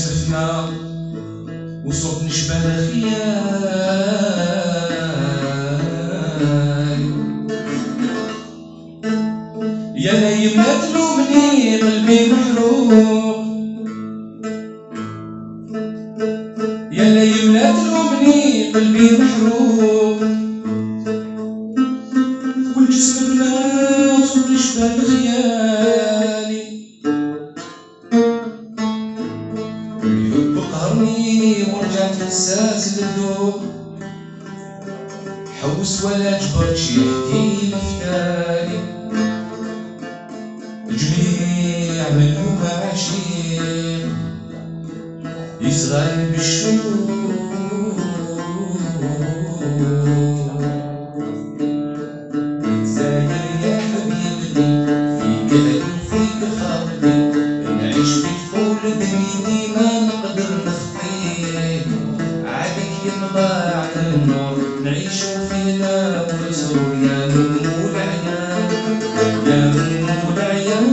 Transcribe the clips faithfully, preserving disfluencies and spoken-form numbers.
سفنا وصوت نشبه الخيال. يا نايم لا تلومني قلبي محروق، يا نايم لا تلومني قلبي محروق، والجسم بلا وصوت نشبه الخيال. الحب قهرني ورجعت حساس للذوق، حوس ولا جبرت شي يحكي مفتالي. الجميع منهم عشيق يصغر بالشوق، نتساير يا حبيبتي في قلبي وفيك خاطري، نعيش في طفولتي ديما نقدر نخفيه. عليك ينضاع النور نعيشو فينا ونسرور يا منو العيان، يا منو العيان.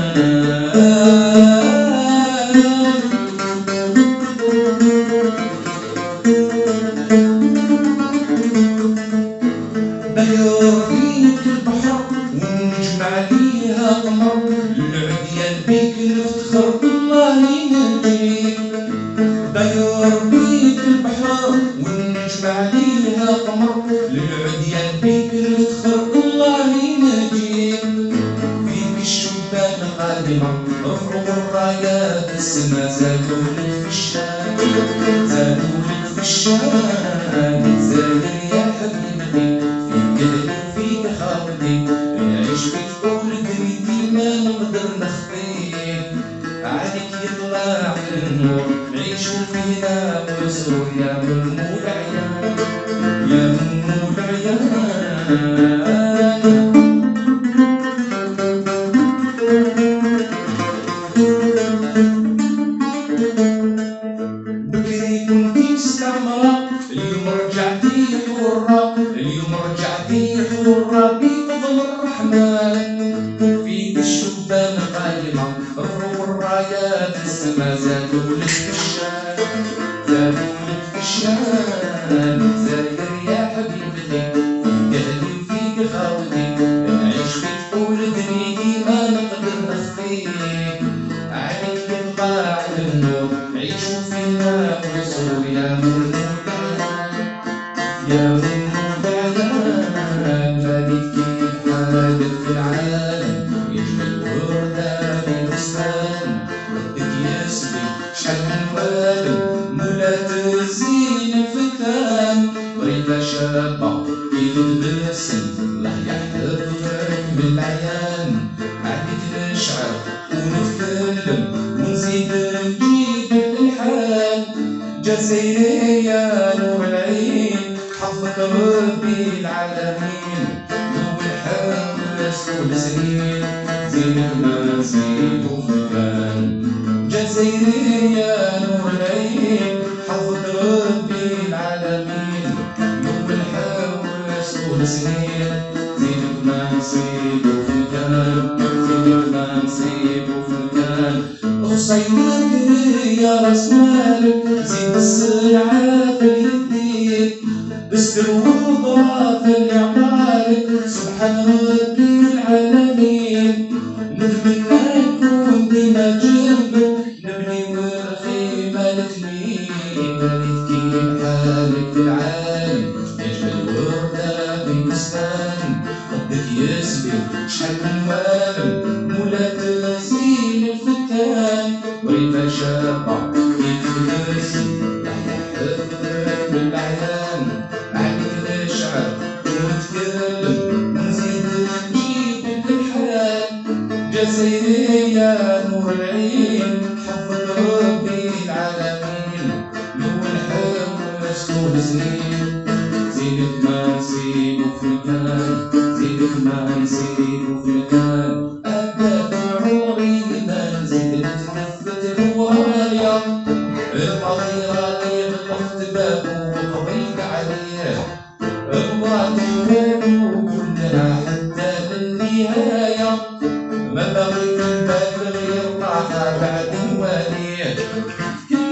بيور فيك البحر ونجم عليها قمر، العديان بيك نفتخر الله ينجيك. بيور بيك البحر ونجم عليها قمر، للعديان بيك نفتخر الله ينجيك. فيك الشبان قادمة رفعوا الرايات السما، زادولك في الشام زادولك في الشام. نتساير يا حبيبتي في قلبي وفيك خاطري، نعيش في طفولتي ديما نقدر نخفيه. عليك يطلع النور نعيشو فينا ونسرور يا منو العيان، يا منو العيان. بكري كنتي مستعمرة اليوم رجعتي حرة، اليوم رجعتي حرة بفضل الرحمن. فيك الشبان قايمة رفعوا الرايات السما، زادولك في الشان زادولك في الشان. نتساير يا حبيبتي في قلبي وفيك خاوتي، نعيش في طفولتي ديما نقدر نخفيه. عليك يطلع النور نعيشو فينا ونسرور يا منو العيان، يا منو العيان. مالك كيف حالك في العالم، يجمل وردة في بستان. ردك يسري شحال من والم مولات الزين الفتان، وريتها شابة كيف تبسم الله يحفظك من العيان. عليك نشعر ونتكلم ونزيد نجيب الالحان. جزائري يا نور العين حفظك ربي العالمين، نور الحمس والسنين زينك ما نزيدو فلان. جزائري يا نور العين حفظك ربي العالمين، نور الحمس والسنين زينك ما نزيدو فلان، زينك ما نزيدو فلان. غصينك يا راس مالك زيد السرعة في يديك، استر وضرا في اعمالك سبحان ربي العالمين. نتمنى نكون ديما جنبك نبني ورخي مالك لين. مالك كيف حالك في العالم يجمل وردة في بستان. قدك يسبي شحال من والم مولات زين الفتان، وريتها شابة كيف تبسم الله يحفظك من العيان. عليك نشعر ونتكلم ونزيد نجيب الالحان. جزائري يا نور العين حفظك ربي العالمين، نور الحمس والسنين زينك ما نسيبو في الكان، زينك ما نسيبو في الكان. أبدأ عمري ما نزيد نتلفت الورايا، الماضي راني غلقت بابو وقضيت عليه. بغات الوالو كلها حتى للنهاية، ما بغيت الباب غير طاحة بعد مواليه.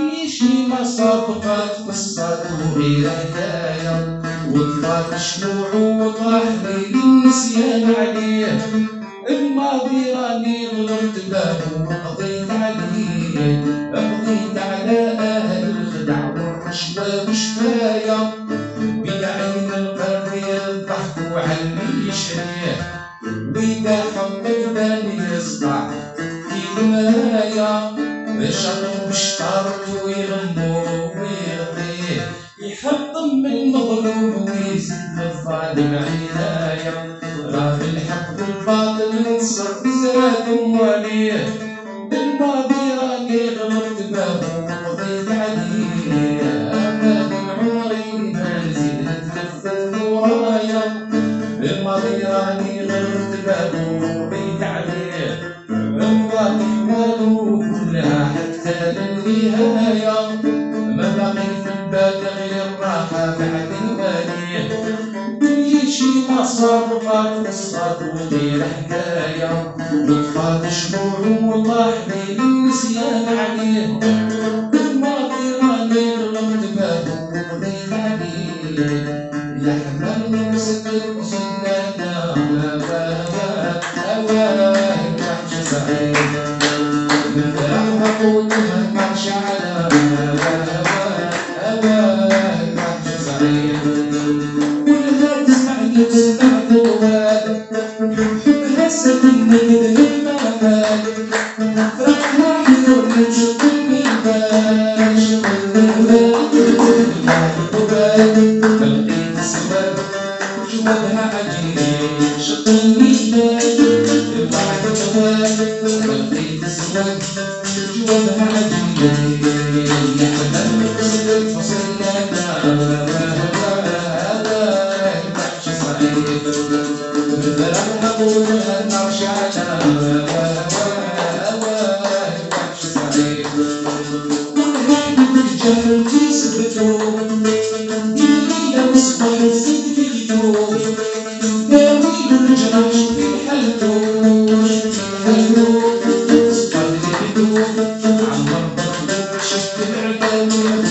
ما صافقات قصات وغير حكاية، وطفات شموع وطاح ليل النسيان عليه. الماضي راني غلطت باه وقضيت عليه، قضيت على أهل الخدع والرشوة وشفايا، بالعين القلب يضحكوا على يشريه، وإذا حبك باني يصدع في المرايا، شطوا بشطارته ويغنوا ويغطيه، يحطم المظلوم ويزيد للظالم عناية، راه الحق والباطل نصر زادهم عليه. الماضي راني غلطت باه وقضيت عليه، أبدا عمري ما نزيد نتلفت ورايا. الماضي راني غلطت باه وقضيت عليه، الواضح والو كلها حتى للنهاية، ما باقي في البال غير راحة بعد الوالي. كل شي ما صار وقات قصات وغير حكاية، وطفات شموع وطاح ليل النسيان عليه. الماضي راني غلطت باه وقضيت عليه، يا حمام مسكر وسنانا هواه هواه وحش صعيد، من فرح عقولها معش على هواه هواه وحش صعيد. كلها تسمعني وتسمع ذوال، حبها سكنني من المال، فرحها حلو نشوف المنبال، شوف المنبال المحبوبات، تلقيت السواد جوابها عجيب، شق الميدان بعد جواب، تلقيت السواد جوابها عجيب. يا حمام وصلت فصلنا هواه هواه وحش صعيد، من فرح عقولها نعرش على هواه هواه وحش صعيد. والهادي بالجهل تثبتو، الليلة والصبح زيد في الجو، داوي له الجراح في حالتو حالتو، صبر اللي بدو عمر ضربو شفت العداوي.